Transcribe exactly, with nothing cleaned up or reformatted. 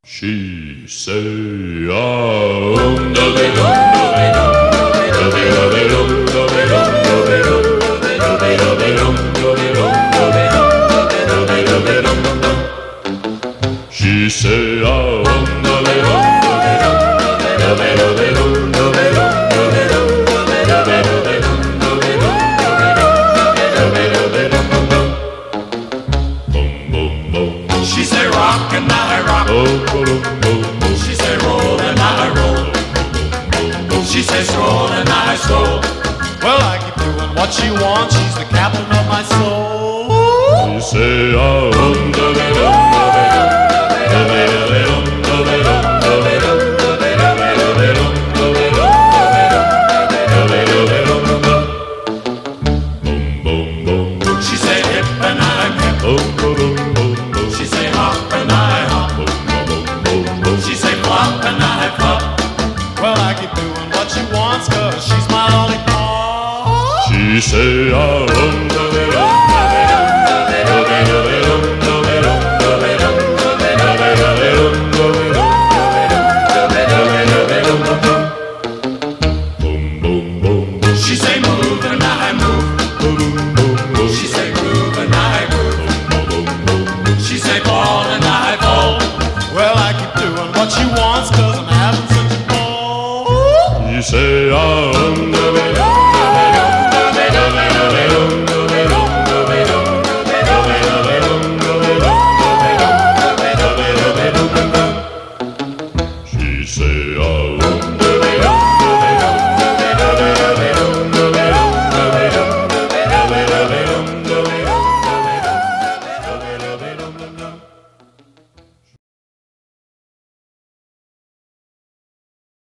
She say, ah, um, da de dum, da de dum, da de da de dum, da de dum, da de dum, da de da de dum, da de dum, da de dum, da de da de dum, dum dum. She say, ah, um, da de dum, da de dum, da de da de dum, da de dum, da de dum, da de da de dum, da de dum, da de da de dum, dum dum. Boom, boom, boom. She say rock and I rock. Boom, boom, boom. She say roll and I roll. She say stroll and I stroll. Well, I keep doing what she wants. She's the captain of my soul. She say, ah, um, da de dum, da de dum, da de da de dum, da de dum, da de dum, da de da de dum, da de dum, da de dum, da de da de dum, dum dum. Boom, boom, boom. She say hip and I hip. Boom, boom, boom, boom. She say hop and I hop. Boom, boom, boom, boom. She say flop and I flop. Well, I keep doing what she wants, cause she's my lollipop. She say, ah,